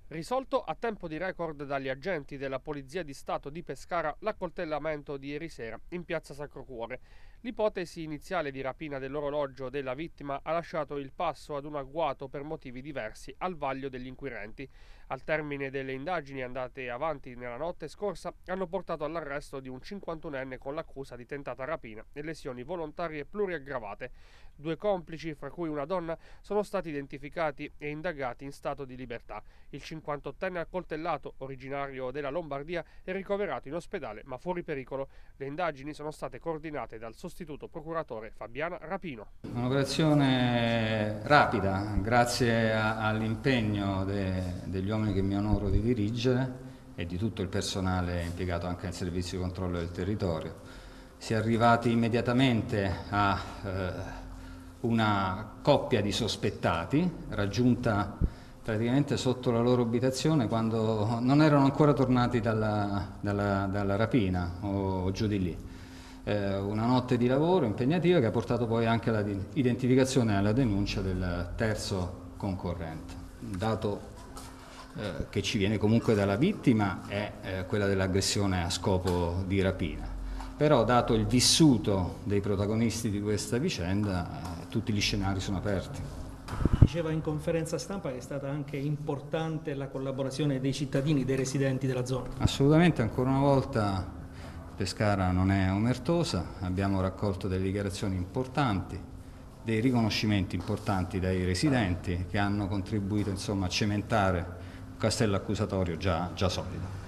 Risolto a tempo di record dagli agenti della Polizia di Stato di Pescara l'accoltellamento di ieri sera in piazza Sacro Cuore. L'ipotesi iniziale di rapina dell'orologio della vittima ha lasciato il passo ad un agguato per motivi diversi al vaglio degli inquirenti. Al termine delle indagini andate avanti nella notte scorsa hanno portato all'arresto di un 51enne con l'accusa di tentata rapina e lesioni volontarie pluriaggravate. Due complici, fra cui una donna, sono stati identificati e indagati in stato di libertà. Il 58enne accoltellato, originario della Lombardia, è ricoverato in ospedale ma fuori pericolo. Le indagini sono state coordinate dal sostituto procuratore Fabiana Rapino. Un'operazione rapida, grazie all'impegno degli uomini che mi onoro di dirigere e di tutto il personale impiegato anche nel servizio di controllo del territorio. Si è arrivati immediatamente a una coppia di sospettati raggiunta praticamente sotto la loro abitazione quando non erano ancora tornati dalla rapina o giù di lì. Una notte di lavoro impegnativa che ha portato poi anche all'identificazione e alla denuncia del terzo concorrente. Il dato che ci viene comunque dalla vittima è quella dell'aggressione a scopo di rapina. Però, dato il vissuto dei protagonisti di questa vicenda, tutti gli scenari sono aperti. Diceva in conferenza stampa che è stata anche importante la collaborazione dei cittadini, dei residenti della zona. Assolutamente, ancora una volta Pescara non è omertosa, abbiamo raccolto delle dichiarazioni importanti, dei riconoscimenti importanti dai residenti che hanno contribuito a cementare un castello accusatorio già solido.